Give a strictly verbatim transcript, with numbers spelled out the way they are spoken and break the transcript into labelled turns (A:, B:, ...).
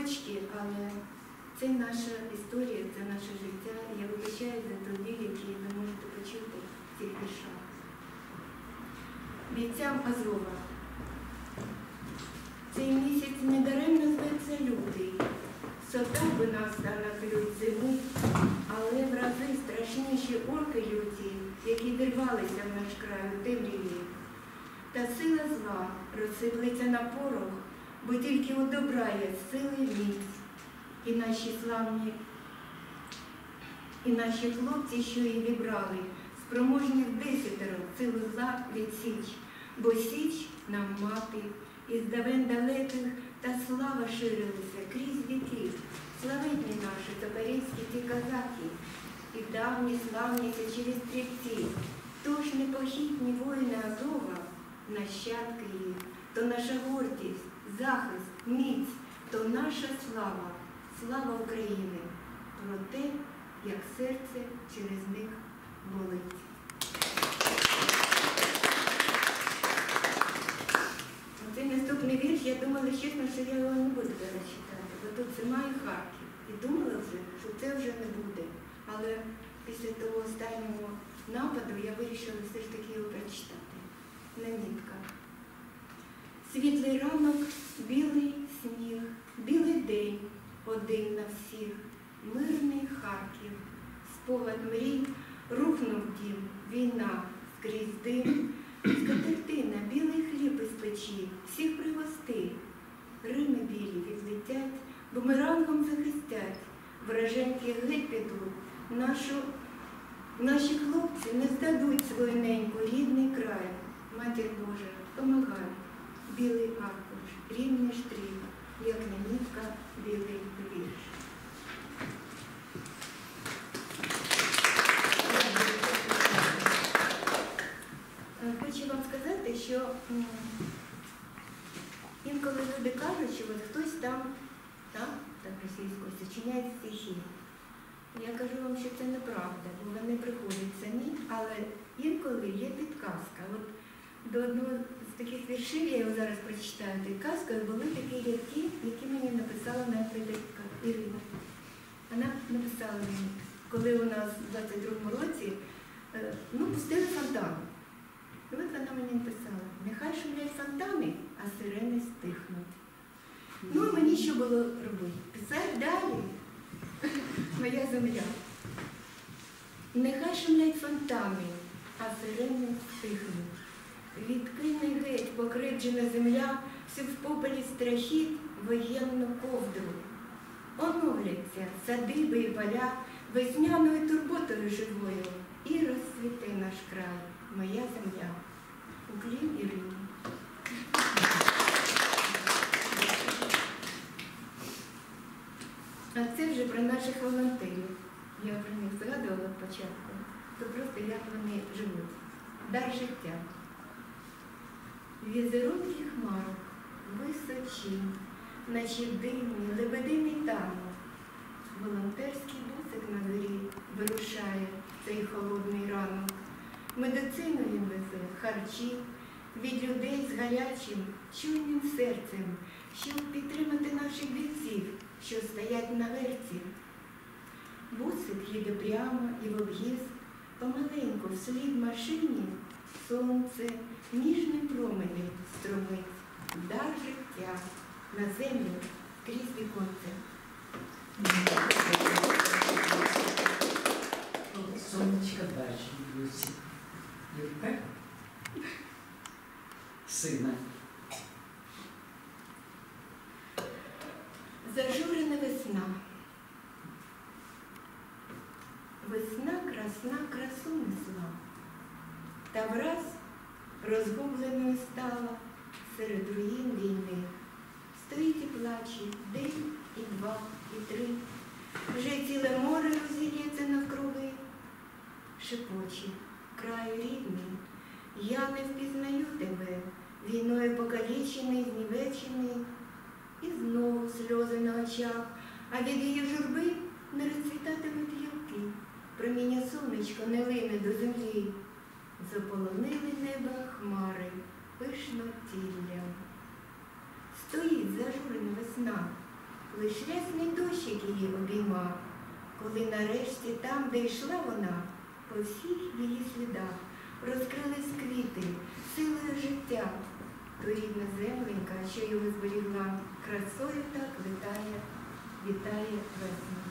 A: шматочки, але це наша історія, це наше життя. Я вибачаю за той біль, який ви можете почути в цих віршах. Бійцям Азова. Цей місяць недаремно зветься лютий. Сотав би нас та накрють зиму, але в рази страшніші орки люті, які вирвалися в наш край у темряві. Та сила зла розсиплеться на порох, бо тільки у добра є сили міць. І наші славні, і наші хлопці, що її вібрали, спроможні в десятеро силу зла відсіч, бо січ нам мати, із давен далеких та слава ширилася крізь віків. Славетні наші товариські ті козаки, і давні славні січові стрільці. Тож непохитні воїни Азова, нащадки їх, то наша гордість, захист, міць, то наша слава, слава України, про те, як серце через них болить. Цей наступний вірш, я думала, чесно, що я його не буду зараз читати, бо тут зима і Харків. І думала вже, що це вже не буде. Але після того останнього нападу я вирішила все ж таки його прочитати. Намітка. Світлий ранок, білий сніг, білий день, один на всіх, мирний Харків, спогад мрій, рухнув дім, війна, скрізь дим, скатертина, білий хліб із печі, всіх пригости, Рими білі відлетять, бумерангом захистять, враженьки геть підуть, нашу, наші хлопці не здадуть свою неньку, рідний край. Матір Божа, помагай, білий аркуш, рівний штрих, як намітка, білий вірш. Хочу вам сказати, що інколи люди кажуть, що от хтось там, так, так російською, сочиняє стихи. Я кажу вам, що це неправда, бо вони приходять самі, але інколи є підказка. От до одного з таких віршів, я його зараз прочитаю, підказкою були такі рядки, які мені написала моя приятелька Ірина. Вона написала мені, коли у нас в двадцять другому році, ну, пустили фонтан. І от вона мені написала, нехай шумлять фонтани, а сирени стихнуть. Ну, і мені що було робити? Писати далі. Моя земля. Нехай шумлять фонтани, а сирени стихнуть. Відкине геть покривджена земля, всю в попелі страхіт воєнну ковдру. Оновляться садиби і поля весняною турботою живою, і розцвіте наш край, моя земля. Уклін Ірині. А це вже про наших волонтерів. Я про них згадувала спочатку. То просто як вони живуть. Дар життя. Візерунки хмарок, височі, наче дивні, лебединий танок. Волонтерський бусик на горі вирушає цей холодний ранок. Медицину він везе, харчі, від людей з гарячим, чуйним серцем, щоб підтримати наших бійців, що стоять на верці. Бусик їде прямо і в об'їзд, помаленьку вслід машині, сонце ніжним променем струмить, дар життя на землю крізь віконце.
B: Сонечка дачі б'ються. Юрка? Сина.
A: Зажурена весна. Весна красна красу несла, та враз розгубленою стала серед руїн війни. Стоїть і плаче день, і два, і три. Вже ціле море розілється навкруги. Шепоче, краю рідний, я не впізнаю тебе, війною покалічений, знівечений. І знову сльози на очах, а від її журби не розцвітатимуть гілки. Проміння сонечко не лине до землі. Заполонили неба хмари пишно тіллям. Стоїть зажурена весна, лиш рясний дощик її обіймав, коли нарешті там, де йшла вона, по всіх її слідах розкрились квіти, силою життя. То рідна земленька, що його зберігла, красою так вітає, вітає весна.